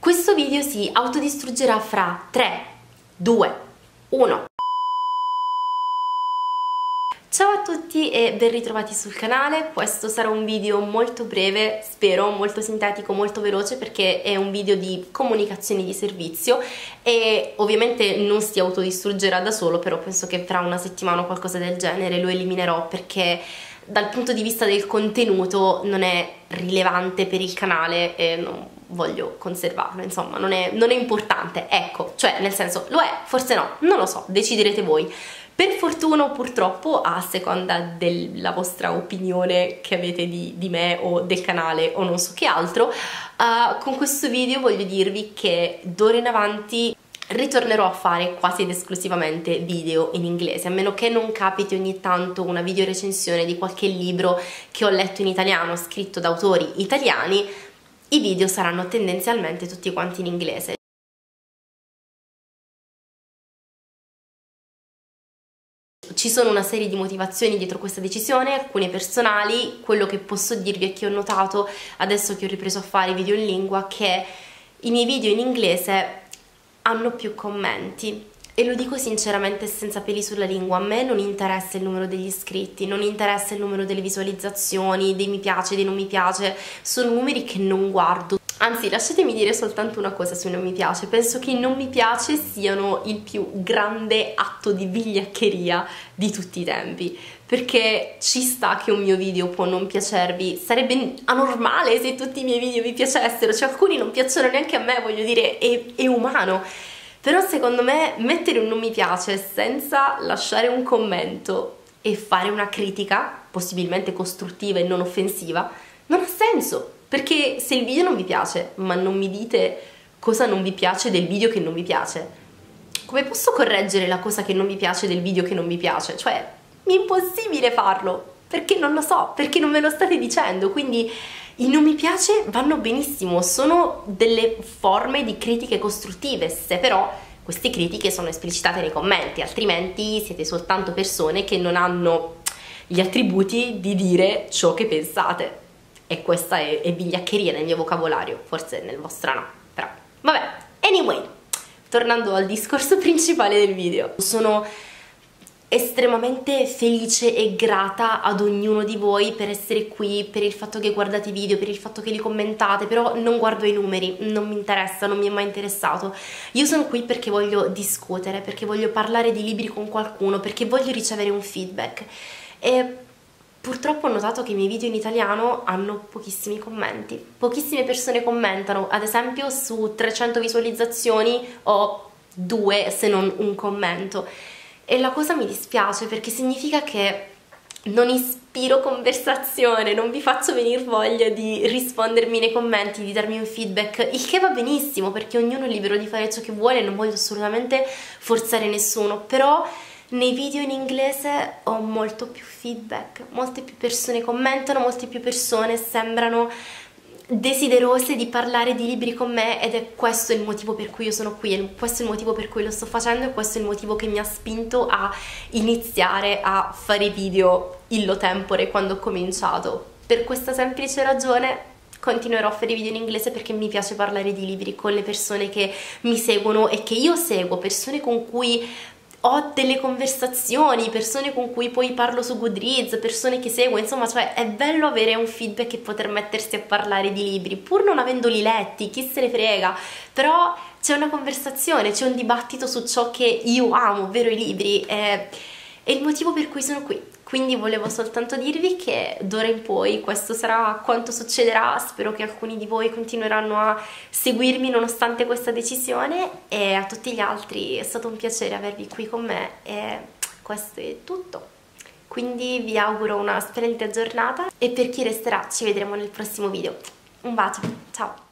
Questo video si autodistruggerà fra 3, 2, 1. Ciao a tutti e ben ritrovati sul canale. Questo sarà un video molto breve, spero, molto sintetico, molto veloce, perché è un video di comunicazioni di servizio e ovviamente non si autodistruggerà da solo, però penso che fra una settimana o qualcosa del genere lo eliminerò, perché dal punto di vista del contenuto non è rilevante per il canale e non voglio conservarlo, insomma non è importante, ecco, cioè nel senso lo è, forse no, non lo so, deciderete voi. Per fortuna o purtroppo, a seconda della vostra opinione che avete di me o del canale o non so che altro, con questo video voglio dirvi che d'ora in avanti ritornerò a fare quasi ed esclusivamente video in inglese, a meno che non capiti ogni tanto una video recensione di qualche libro che ho letto in italiano scritto da autori italiani. I video saranno tendenzialmente tutti quanti in inglese. Ci sono una serie di motivazioni dietro questa decisione, alcune personali. Quello che posso dirvi è che ho notato, adesso che ho ripreso a fare video in lingua, che i miei video in inglese hanno più commenti. E lo dico sinceramente e senza peli sulla lingua, a me non interessa il numero degli iscritti, non interessa il numero delle visualizzazioni, dei mi piace, dei non mi piace, sono numeri che non guardo. Anzi, lasciatemi dire soltanto una cosa sui non mi piace: penso che i non mi piace siano il più grande atto di vigliaccheria di tutti i tempi, perché ci sta che un mio video può non piacervi, sarebbe anormale se tutti i miei video vi piacessero, cioè alcuni non piacciono neanche a me, voglio dire, è umano. Però secondo me mettere un non mi piace senza lasciare un commento e fare una critica, possibilmente costruttiva e non offensiva, non ha senso. Perché se il video non vi piace, ma non mi dite cosa non vi piace del video che non vi piace, come posso correggere la cosa che non vi piace del video che non vi piace? Cioè, è impossibile farlo, perché non lo so, perché non me lo state dicendo. Quindi i non mi piace vanno benissimo, sono delle forme di critiche costruttive, se però queste critiche sono esplicitate nei commenti, altrimenti siete soltanto persone che non hanno gli attributi di dire ciò che pensate. E questa è vigliaccheria nel mio vocabolario, forse nel vostro no, però vabbè. Anyway, tornando al discorso principale del video, sono estremamente felice e grata ad ognuno di voi per essere qui, per il fatto che guardate i video, per il fatto che li commentate, però non guardo i numeri, non mi interessa, non mi è mai interessato. Io sono qui perché voglio discutere, perché voglio parlare di libri con qualcuno, perché voglio ricevere un feedback. E purtroppo ho notato che i miei video in italiano hanno pochissimi commenti, pochissime persone commentano. Ad esempio su 300 visualizzazioni ho 2 se non un commento, e la cosa mi dispiace perché significa che non ispiro conversazione, non vi faccio venire voglia di rispondermi nei commenti, di darmi un feedback, il che va benissimo perché ognuno è libero di fare ciò che vuole, non voglio assolutamente forzare nessuno. Però nei video in inglese ho molto più feedback, molte più persone commentano, molte più persone sembrano desiderose di parlare di libri con me, ed è questo il motivo per cui io sono qui, e questo è il motivo per cui lo sto facendo, e questo è il motivo che mi ha spinto a iniziare a fare video illo tempore quando ho cominciato. Per questa semplice ragione continuerò a fare video in inglese, perché mi piace parlare di libri con le persone che mi seguono e che io seguo, persone con cui ho delle conversazioni, persone con cui poi parlo su Goodreads, persone che seguo, insomma, cioè è bello avere un feedback e poter mettersi a parlare di libri, pur non avendoli letti, chi se ne frega, però c'è una conversazione, c'è un dibattito su ciò che io amo, ovvero i libri, è il motivo per cui sono qui. Quindi volevo soltanto dirvi che d'ora in poi questo sarà quanto succederà. Spero che alcuni di voi continueranno a seguirmi nonostante questa decisione, e a tutti gli altri è stato un piacere avervi qui con me, e questo è tutto. Quindi vi auguro una splendida giornata, e per chi resterà ci vedremo nel prossimo video. Un bacio, ciao!